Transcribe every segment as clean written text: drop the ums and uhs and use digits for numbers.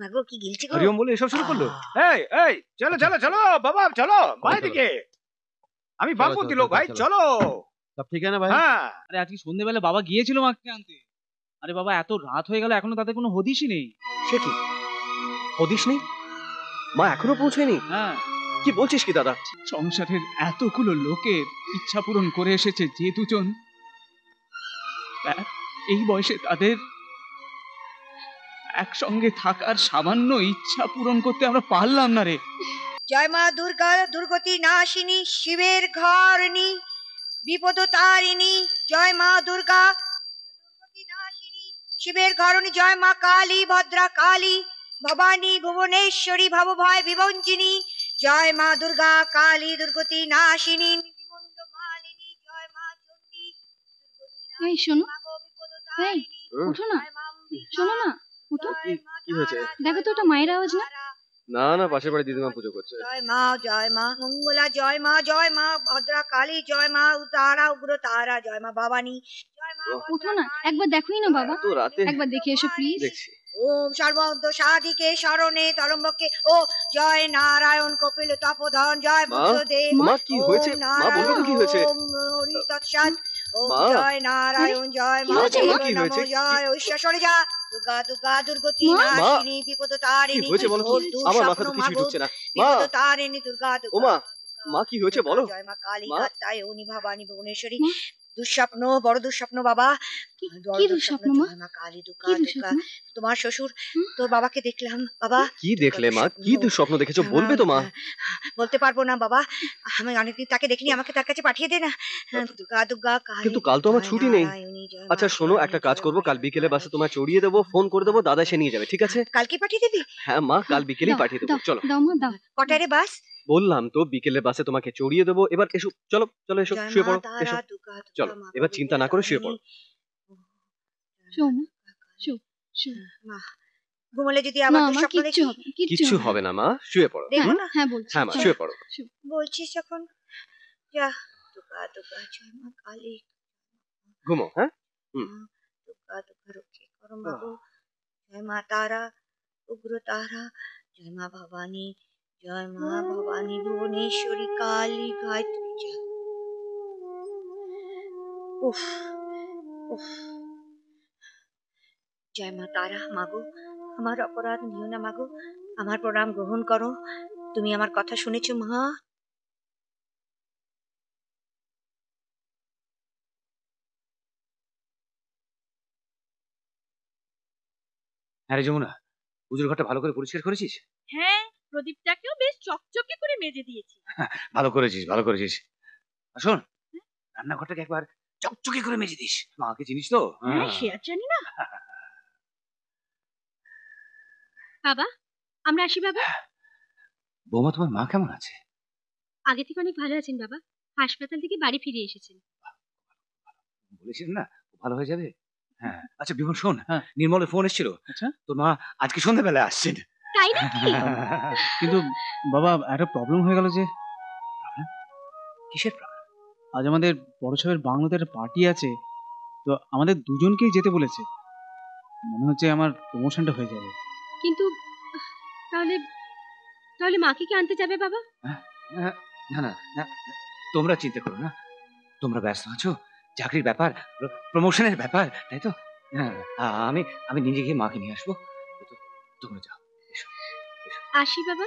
মাগো কি গিলছে গো? হরিওম বলে এসব শুরু করলো। এই এই চলো চলো চলো বাবা, চলো বাইরে দিকে। আমি বামপন্থী লোক ভাই, চলো। সব ঠিক আছে না ভাই? হ্যাঁ। আরে আজকে সন্ধ্যেবেলা বাবা গিয়েছিল মাকে আনতে। আরে বাবা এত রাত হয়ে গেল, এখনো তাদের কোনো হদিশই নেই। সে কি হদিশ নেই? মা এখনো পৌঁছেনি? হ্যাঁ। কি বলছিস কি দাদা? সংসারের এতগুলো লোকের ইচ্ছা পূরণ করে এসেছে যে দুজন, এই বয়সে তাদের একসঙ্গে থাকার সামান্য ইচ্ছা পূরণ করতে আমরা পারলাম না রে। জয় মা দুর্গা, দুর্গতি নাশিনী, শিবের ঘরণী, বিপদ তারিণী। জয় মা দুর্গা, দুর্গতি নাশিনী, শিবের ঘরণী। জয় মা কালী, ভদ্রা কালী, ভবানী, ভুবনেশ্বরী, ভবভয় বিভঞ্জিনী। জয় মা দুর্গা, কালী, দুর্গতি নাশিনী, নির্মন্দ মালিনী। জয় মা চণ্ডী, এই শোনো, এই উঠো না, শোনো না, উঠো। কি হয়েছে? দেখো তো ওটা মায়ের আওয়াজ না? না না, পাশের বাড়ি দিদিমা পুজো করছে। জয় মা মঙ্গলা, জয় মা ভদ্রা কালী, জয় মা তারা, উগ্র তারা, জয় মা ভবানী, জয় মা। উঠো না, একবার দেখোই না বাবা, তো রাতে একবার দেখে এসো প্লিজ। দেখছি। ওম সর্বন্ত সাধিকে শরণে তরম্বকে, ও জয় নারায়ণ কপিল তপোধন, জয় বুদ্ধদেব। মা কি হয়েছে? মা বলবে তো কি হয়েছে? ওম হরি তৎসৎ। ওম জয় নারায়ণ, জয় মা নমো, জয় ঐশ্বর সরে যা। দুর্গা দুর্গা দুর্গতি নাশিনী, বিপদ তারিণী। কি হয়েছে বলো? আমার মাথা তো কিছু ঢুকছে না। মা বিপদ তারিণী, দুর্গা দুর্গা। ও মা, মা কি হয়েছে বলো? জয় মা কালী, কাত্যায়নী, ভবানী, ভুবনেশ্বরী। দুঃস্বপ্ন, বড় দুঃস্বপ্ন বাবা। কি দুঃস্বপ্ন মা? জয় মা কালী, দুর্গা দুর্গা। তোমার শ্বশুর, তোর বাবাকে দেখলাম বাবা। কি দেখলে মা? কি দুঃস্বপ্ন দেখেছো বলবে তো মা? বলতে পারবো না বাবা, আমি অনেকদিন তাকে দেখিনি, আমাকে তার কাছে পাঠিয়ে দে না। দুর্গা দুর্গা কালী। কিন্তু কাল তো আমার ছুটি নেই। আচ্ছা শোনো, একটা কাজ করবো, কাল বিকেলে বাসে তোমায় চড়িয়ে দেবো, ফোন করে দেবো, দাদা এসে নিয়ে যাবে, ঠিক আছে? কালকে পাঠিয়ে দিবি? হ্যাঁ মা, কাল বিকেলেই পাঠিয়ে দেবো। চলো দাও মা, দাও। কটায় রে বাস? বললাম তো বিকেলে বাসে তোমাকে চড়িয়ে দেবো। এবার এসো, চলো চলো, এসো শুয়ে পড়ো, এসো চলো, এবার চিন্তা না করে শুয়ে পড়ো। শো মা, শো শো। মা ঘুমলে যদি আবার স্বপ্ন দেখি? কিচ্ছু হবে না মা, শুয়ে পড়ো। দেখো না? হ্যাঁ বলছি। হ্যাঁ মা, শুয়ে পড়ো। বলছিস যখন যা। দুর্গা দুর্গা, জয় মা কালী। ঘুমো। হ্যাঁ দুর্গা দুর্গা রক্ষে করো মাগো। জয় মা তারা, উগ্র তারা, জয় মা ভবানী, জয় মা ভবানী, ভুবনেশ্বরী, কালী, গায়ত্রী। জয়। উফ উফ। জয় মা তারা, মাগো আমার অপরাধ নিও না মাগো, আমার প্রণাম গ্রহণ করো, তুমি আমার কথা শুনেছো মা। আরে যমুনা, পুজোর ঘরটা ভালো করে পরিষ্কার করেছিস? হ্যাঁ, প্রদীপটাকেও বেশ চকচকে করে মেজে দিয়েছি। ভালো করেছিস, ভালো করেছিস। শোন, রান্নাঘরটাকে একবার চকচকে করে মেজে দিস। মাকে চিনিস তো? হ্যাঁ, সে আর জানি না। বাবা, আমরা আসি বাবা। বৌমা, তোমার মা কেমন আছে? আগে থেকে অনেক ভালো আছেন বাবা, হাসপাতাল থেকে বাড়ি ফিরে এসেছেন। বলেছিস না ভালো হয়ে যাবে। হ্যাঁ আচ্ছা বিমল শোন, নির্মলের ফোন এসেছিল। আচ্ছা, তোর মা আজকে সন্ধ্যাবেলা আসছেন। তাই নাকি? কিন্তু বাবা একটা প্রবলেম হয়ে গেল। যে কিসের প্রবলেম? আজ আমাদের বড় সাহেবের বাংলোতে একটা পার্টি আছে, তো আমাদের দুজনকেই যেতে বলেছে। মনে হচ্ছে আমার প্রমোশনটা হয়ে যাবে। কিন্তু তাহলে তাহলে মাকে কি আনতে যাবে বাবা? না না না, তোমরা চিন্তা করো না, তোমরা ব্যস্ত আছো, চাকরির ব্যাপার, প্রমোশনের ব্যাপার, তাই তো? হ্যাঁ, আমি আমি নিজে গিয়ে মাকে নিয়ে আসবো। তোমরা যাও, এসো। আসি বাবা।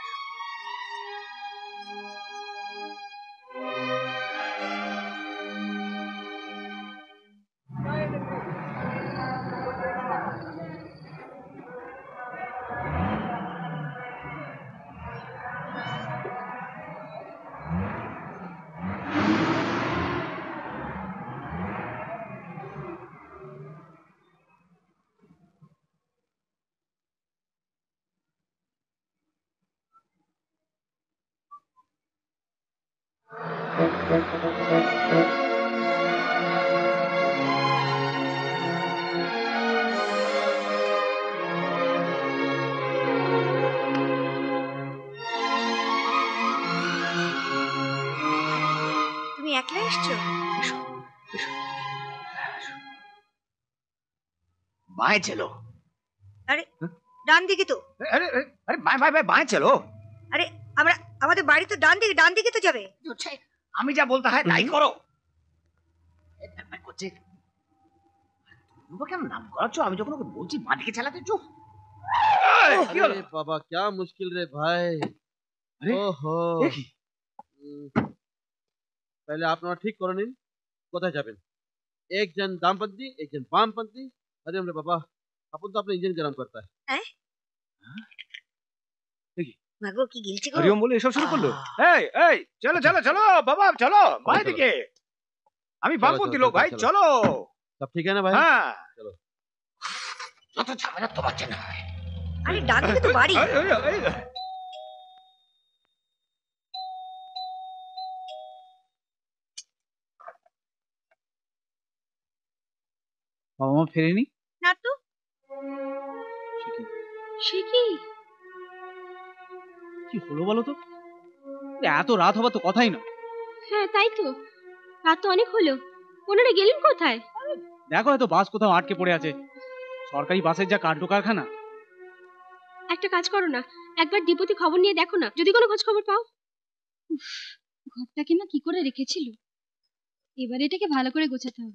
তুমি একলা এসছো? এসো এসো। মায়ের ছিল। আরে ডান দিকে তো। अरे अरे अरे बाएं बाएं बाएं बाएं चलो। আরে আমরা আমাদের বাড়ি তো ডান দিকে তো যাবে। আমি যা বলতে হয় তাই করো। করছে তোমরা কেন নাম করাচ্ছ? আমি যখন ওকে বলছি বাঁদিকে চালাতে চুপ। কি হলো? अरे बाबा क्या मुश्किल रे भाई। अरे, ओहो দেখি पहले আপনারা ঠিক করে নিন কোথায় যাবেন। একজন ডানপন্থী একজন বামপন্থী। अरे हमरे बाबा अपन तो अपने इंजन गरम करता है। মাগো কি গিলছে গো। হরিওম বলে এসব শুরু করলো। এই এই চলো চলো চলো বাবা চলো বাঁ দিকে। আমি বামপন্থী লোক ভাই চলো। सब ठीक है ना भाई? হ্যাঁ চলো। যত ঝামেলা তোমার জন্য। আরে ডান দিকে তো বাড়ি। বাবা মা ফেরেনি? না তো। সে কি? সে কি? কি হলো বলো তো? এত রাত হবার তো কথাই না। হ্যাঁ তাই তো, রাত তো অনেক হলো। ওনারা গেলেন কোথায়? দেখো হয়তো বাস কোথাও আটকে পড়ে আছে। সরকারি বাসের যা কাণ্ড কারখানা। একটা কাজ করো না, একবার ডিপোতে খবর নিয়ে দেখো না, যদি কোনো খোঁজ খবর পাও। উফ, ঘরটাকে মা কি করে রেখেছিল, এবার এটাকে ভালো করে গোছাতে হবে।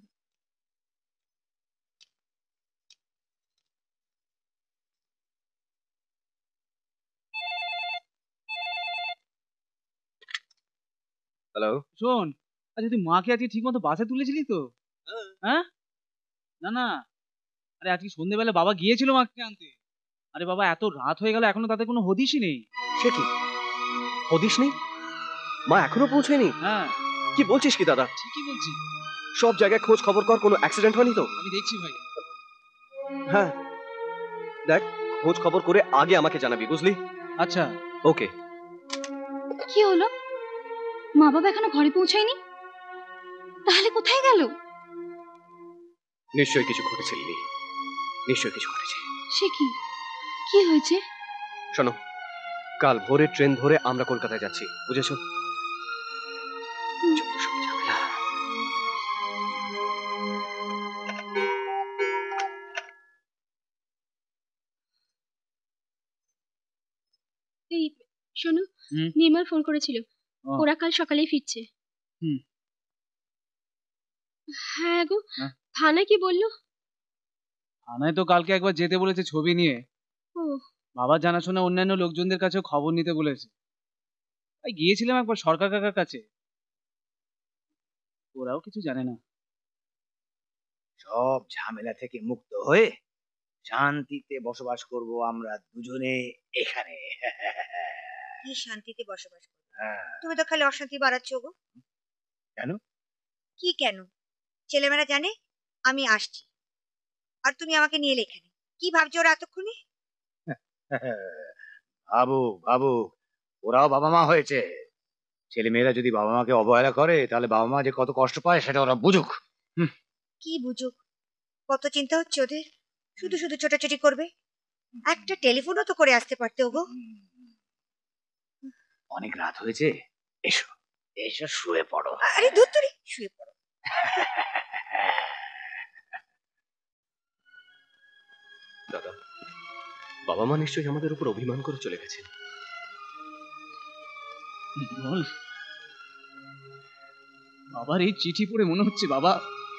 হ্যালো। শোন, আচ্ছা তুই মাকে আজকে ঠিক মতো বাসে তুলেছিলি তো? হ্যাঁ না না, আরে আজকে সন্ধ্যেবেলা বাবা গিয়েছিল মাকে আনতে। আরে বাবা এত রাত হয়ে গেল এখনো তাদের কোনো হদিশই নেই। সে কি হদিস নেই? মা এখনো পৌঁছায়নি? হ্যাঁ কি বলছিস কি দাদা? ঠিকই বলছি। সব জায়গায় খোঁজ খবর কর, কোনো অ্যাক্সিডেন্ট হয়নি তো? আমি দেখছি ভাই। হ্যাঁ দেখ, খোঁজ খবর করে আগে আমাকে জানাবি, বুঝলি? আচ্ছা ওকে। কি হলো, মা বাবা এখনো ঘরে পৌঁছায়নি? তাহলে কোথায় গেল? নিশ্চয়ই কিছু ঘটেছে লিলি, নিশ্চয়ই কিছু ঘটেছে। সে কি, কি হয়েছে? শোনো, কাল ভোরে ট্রেন ধরে আমরা কলকাতায় যাচ্ছি, বুঝেছো? যত সব ঝামেলা। এই শোনো, হুম? নির্মল ফোন করেছিল, ও। ওরা কাল সকালেই ফিরছে। হুম। হ্যাঁ গো, হ্যাঁ? থানা কি বললো? থানায় তো কালকে একবার যেতে বলেছে ছবি নিয়ে। ও বাবার জানাশোনা অন্যান্য লোকজনদের কাছেও খবর নিতে বলেছে। তাই গিয়েছিলাম একবার সরকার কাকার কাছে, ওরাও কিছু জানে না। সব ঝামেলা থেকে মুক্ত হয়ে শান্তিতে বসবাস করব আমরা দুজনে এখানে। কি শান্তিতে বসবাস করো। হ্যাঁ। তুমি তো খালি অশান্তি বাড়াচ্ছ গো। কেন? কি কেন? ছেলেমেয়েরা জানে আমি আসছি, আর তুমি আমাকে নিয়ে এলে এখানে। কি ভাবছো ওরা এতক্ষণে? ভাবুক ভাবুক, ওরাও বাবা মা হয়েছে। ছেলে মেয়েরা যদি বাবা মাকে অবহেলা করে তাহলে বাবা মা যে কত কষ্ট পায় সেটা ওরা বুঝুক। কি বুঝুক, কত চিন্তা হচ্ছে ওদের, শুধু শুধু ছোটাছুটি করবে। একটা টেলিফোনও তো করে আসতে পারতে গো। অনেক রাত হয়েছে, এসো এসো শুয়ে পড়ো। আরে ধুর তুরি, শুয়ে পড়ো। দাদা, বাবা মা নিশ্চয়ই আমাদের উপর অভিমান করে চলে গেছে। বল, বাবার এই চিঠি পড়ে মনে হচ্ছে বাবা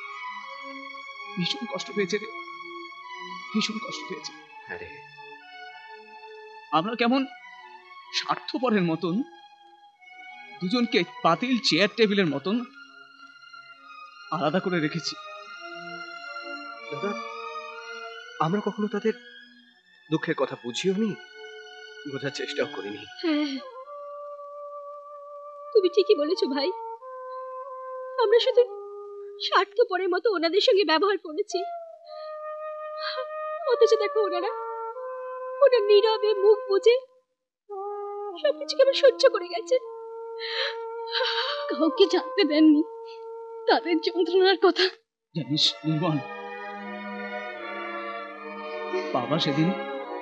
ভীষণ কষ্ট পেয়েছে রে, ভীষণ কষ্ট পেয়েছে। হ্যাঁ রে। আমরা কেমন স্বার্থপরের মতন দুজনকে পাতিল চেয়ার টেবিলের মতন আলাদা করে রেখেছি। দাদা, আমরা কখনো তাদের দুঃখের কথা বুঝিও নি, বোঝার চেষ্টাও করিনি। হ্যাঁ, তুমি ঠিকই বলেছো ভাই, আমরা শুধু স্বার্থপরের মতো ওনাদের সঙ্গে ব্যবহার করেছি। অথচ দেখো ওনারা নীরবে মুখ বুজে সবকিছু কেমন সহ্য করে গেছে। কাউকে জানতে দেননি তাদের যন্ত্রণার কথা। জানিস নির্মল, বাবা সেদিন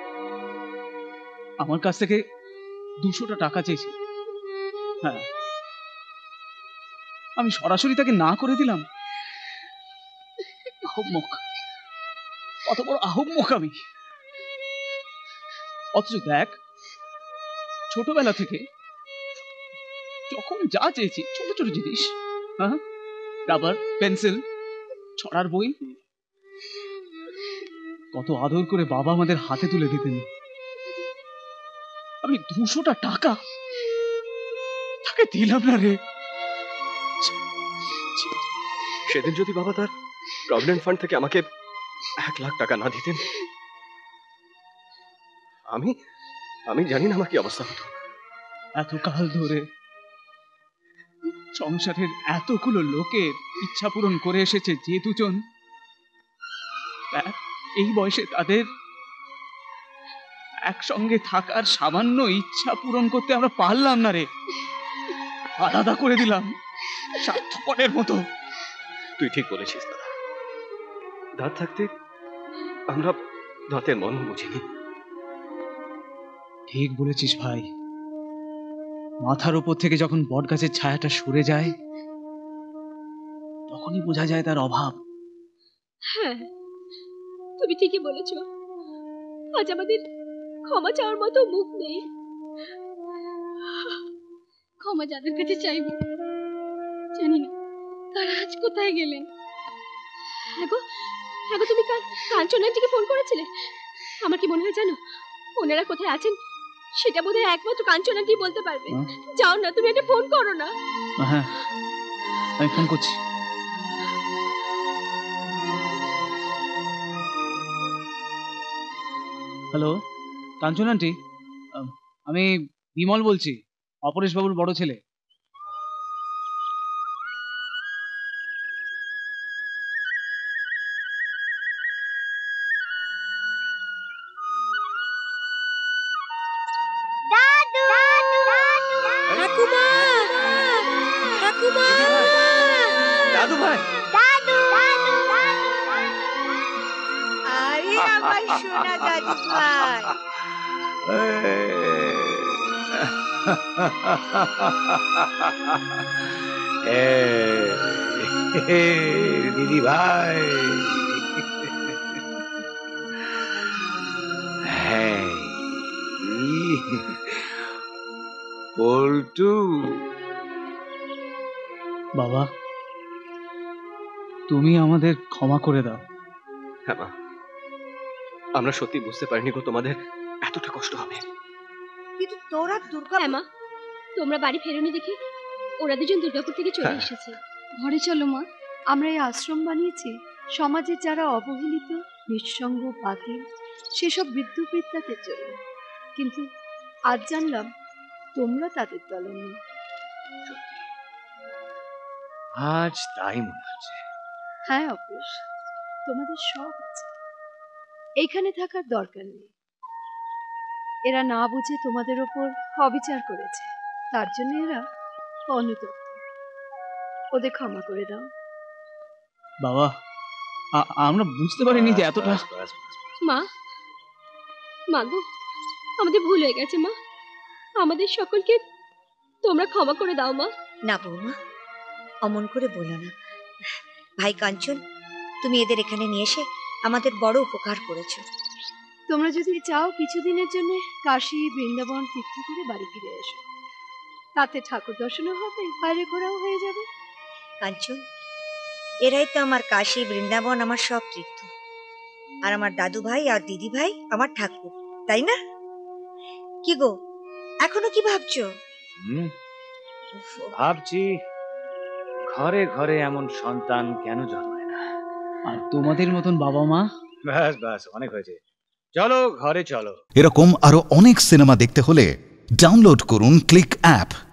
আমার কাছ থেকে 200টা টাকা চেয়েছে। হ্যাঁ, আমি সরাসরি তাকে না করে দিলাম। আহম্মক, কত বড় আহম্মক আমি। অথচ দেখ, ছোটবেলা থেকে যখন যা চেয়েছি, ছোট ছোট জিনিস, হ্যাঁ, রাবার, পেন্সিল, ছড়ার বই, কত আদর করে বাবা আমাদের হাতে তুলে দিতেন। আমি 200টা টাকা তাকে দিলাম না রে। সেদিন যদি বাবা তার প্রভিডেন্ট ফান্ড থেকে আমাকে 1 লাখ টাকা না দিতেন, আমি আমি জানি না আমার কি অবস্থা হতো। এতকাল ধরে সংসারের এতগুলো লোকের ইচ্ছা পূরণ করে এসেছে যে দুজন, এই বয়সে তাদের একসঙ্গে থাকার সামান্য ইচ্ছা পূরণ করতে আমরা পারলাম না রে। আলাদা করে দিলাম স্বার্থপরের মতো। তুই ঠিক বলেছিস দাদা, দাঁত থাকতে আমরা দাঁতের মন বুঝিনি। ঠিক বলেছিস ভাই। মাথার উপর থেকে যখন বট গাছের ছায়াটা সরে যায়, তখনই বোঝা যায় তার অভাব। হ্যাঁ, তুমি ঠিকই বলেছ। আজ আমাদের ক্ষমা চাওয়ার মতো মুখ নেই। ক্ষমা যাদের কাছে চাইবো, জানি না তারা আজ কোথায় গেলেন। হ্যাঁ গো, তুমি কাঞ্চন আন্টিকে ফোন করেছিলে? আমার কি মনে হয় জানো, ওনারা কোথায় আছেন সেটা বোধহয় একমাত্র কাঞ্চন আন্টি বলতে পারবে। যাও না, তুমি একটা ফোন করো না। হ্যাঁ, আমি ফোন করছি। হ্যালো, কাঞ্চন আন্টি, আমি বিমল বলছি, অপরেশ বাবুর বড় ছেলে। দাদু ভাই, আরে আমার সোনা দাদু ভাই, দিদি ভাই, পল্টু। বাবা, তুমি আমাদের ক্ষমা করে দাও। হ্যাঁ মা, আমরা সত্যি বুঝতে পারিনি গো তোমাদের এতটা কষ্ট হবে। কিন্তু তোরা দুর্গা, হ্যাঁ মা, তোমরা বাড়ি ফেরোনি দেখে ওরা দুজন দুর্গাপুর থেকে চলে হ্যাঁ। এসেছে। ঘরে চলো মা, আমরা এই আশ্রম বানিয়েছি সমাজের যারা অবহেলিত, নিঃসঙ্গ, বাতিল, সেসব বৃদ্ধ বৃদ্ধাদের জন্য। কিন্তু আজ জানলাম তোমরা তাদের দলে নেই। আজ তাই মনে হচ্ছে। হ্যাঁ অপরেশ, তোমাদের সব আছে, এইখানে থাকার দরকার নেই। এরা না বুঝে তোমাদের ওপর অবিচার করেছে, তার জন্য এরা অনুতপ্ত। ওদের ক্ষমা করে দাও। বাবা, আমরা বুঝতে পারিনি যে এতটা। মা, গো, আমাদের ভুল হয়ে গেছে মা, আমাদের সকলকে তোমরা ক্ষমা করে দাও মা। না বৌমা, অমন করে বলো না। ভাই কাঞ্চন, তুমি এদের এখানে নিয়ে এসে আমাদের বড় উপকার করেছো। তোমরা যদি চাও কিছুদিনের জন্য কাশী, বৃন্দাবন তীর্থ করে বাড়ি ফিরে এসো, তাতে ঠাকুর দর্শনও হবে, বাইরে ঘোরাও হয়ে যাবে। কাঞ্চন, এরাই তো আমার কাশী, বৃন্দাবন, আমার সব তীর্থ। আর আমার দাদু ভাই আর দিদি ভাই আমার ঠাকুর, তাই না? কি গো, এখনো কি ভাবছো? ভাবছি ঘরে ঘরে এমন সন্তান কেন জন্মায় না। আর তোমাদের মতন বাবা মা। ব্যাস ব্যাস, অনেক হয়েছে, চলো ঘরে চলো। এরকম আরো অনেক সিনেমা দেখতে হলে ডাউনলোড করুন ক্লিক অ্যাপ।